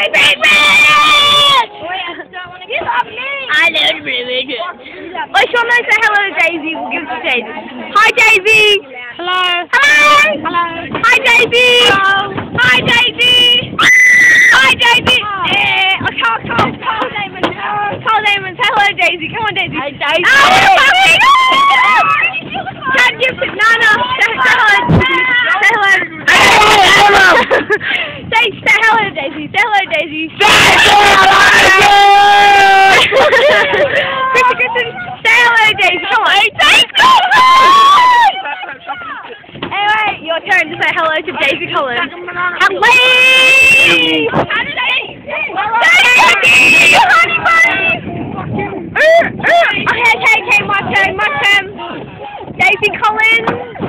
You love me! I love really good. Well, if you want to say hello to Daisy, we'll give it to Daisy. Hi, Daisy! Hello. Hello! Hello. Hi, Daisy! Hello. Hi, Daisy! Hi, Daisy! I can't call Damon. Call Damon. Say hello, Daisy. Come on, Daisy. Hi, Daisy. Oh, puppy! Can't give it. No. Say hello. Say hello. Say hello, Daisy. Say hello, Daisy. Kristen, say hello, Daisy. Come on. Anyway, your turn to say hello to Daisy Collins. Hello! Daisy! Honey bunny! Okay, my turn. Daisy Collins!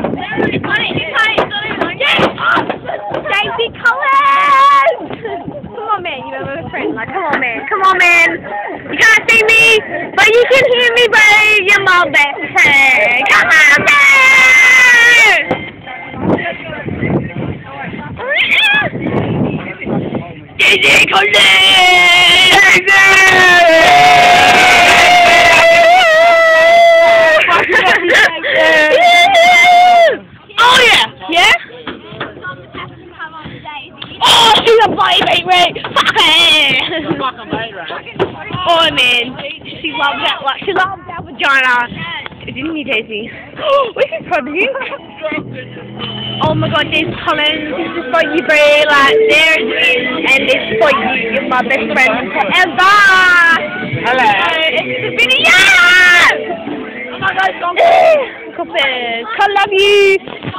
Daisy Collins! Come on, man, you have a friend. Like, come on, man. You can't see me, but you can hear me, babe. You're my best friend. Come on, man! Daisy Collins! Oh yeah! Yeah? Oh, she's a baby, right? Fuck it! Oh man, she loves that. She loves that vagina. Didn't you, Daisy? We can probably. Oh my God, Daisy Collins, this is for you, bro. Like, there it is, and this is for you. You're my best friend forever. Hello. This is a video. Oh my God, I love you.